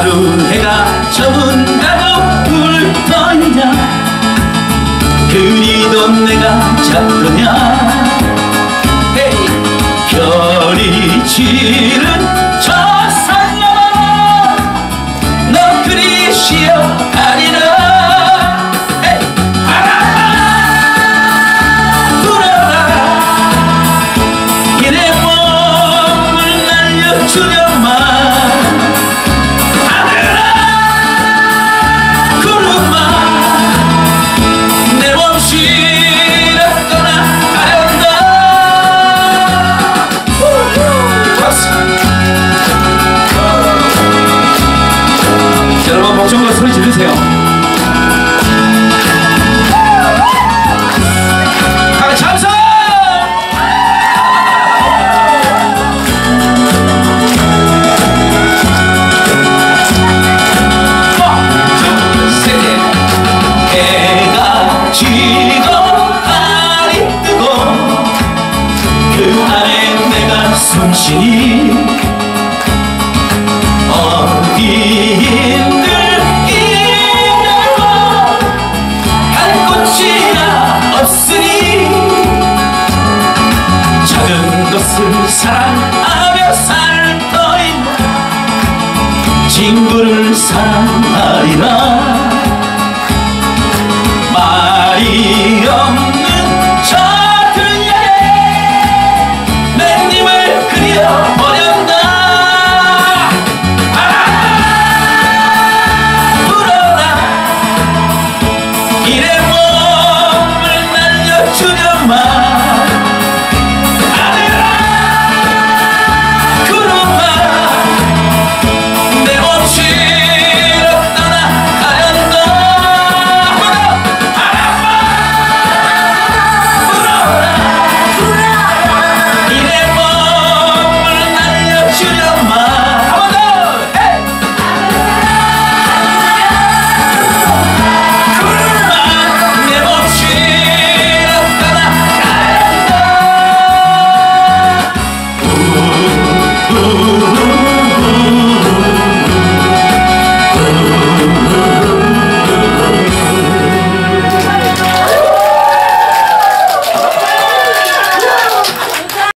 하루 해가 저문다고 울 터이냐 그리던 내가 작더냐 별이 지른 저 산 너머로 너 그리 쉬어가리라 바람아 불어라 이내 몸을 날려주려만 하늘아 구름아 내 몸 실어 떠나가련다. 여러분 복종과 소리 지르세요. 다같이 함성! 해가 지고 달이 뜨고 그 안에 내가 숨쉬니 어디인들 이내고 갈 곳이야 없으니 작은 것을 사랑하며 살 터이나 친구를 사랑하리라.